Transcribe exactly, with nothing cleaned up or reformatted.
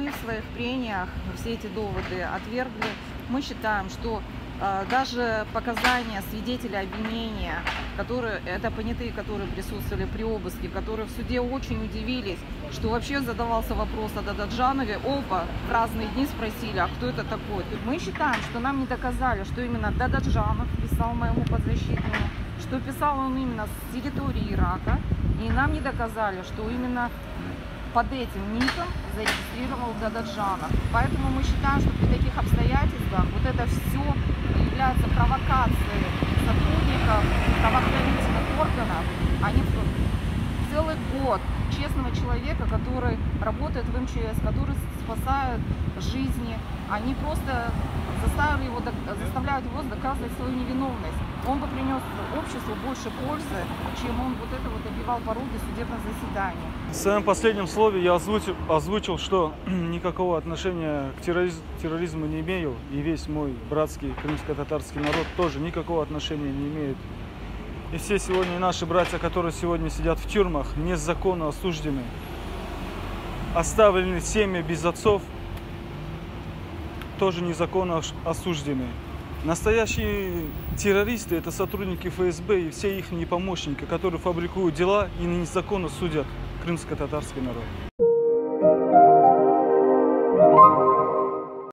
мы в своих прениях все эти доводы отвергли. Мы считаем, что э, даже показания свидетелей обвинения, которые, это понятые, которые присутствовали при обыске, которые в суде очень удивились, что вообще задавался вопрос о Дададжанове, оба в разные дни спросили, а кто это такой. Мы считаем, что нам не доказали, что именно Дададжанов писал моему подзащитному, что писал он именно с территории Ирака, и нам не доказали, что именно под этим ником зарегистрировал Дададжанов. Поэтому мы считаем, что при таких обстоятельствах вот это все является провокацией сотрудников правоохранительных органов. Они целый год честного человека, который работает в эм че эс, который спасает жизни, они просто заставили его, заставляют его доказывать свою невиновность. Он бы принес обществу больше пользы, чем он вот это вот добивал пороги судебных заседаний. В своем последнем слове я озвучил, озвучил, что никакого отношения к терроризму, терроризму не имею, и весь мой братский крымско-татарский народ тоже никакого отношения не имеет. И все сегодня наши братья, которые сегодня сидят в тюрьмах, незаконно осуждены, оставлены семьи без отцов, тоже незаконно осуждены. Настоящие террористы – это сотрудники эф эс бэ и все их помощники, которые фабрикуют дела и незаконно судят крымско-татарский народ.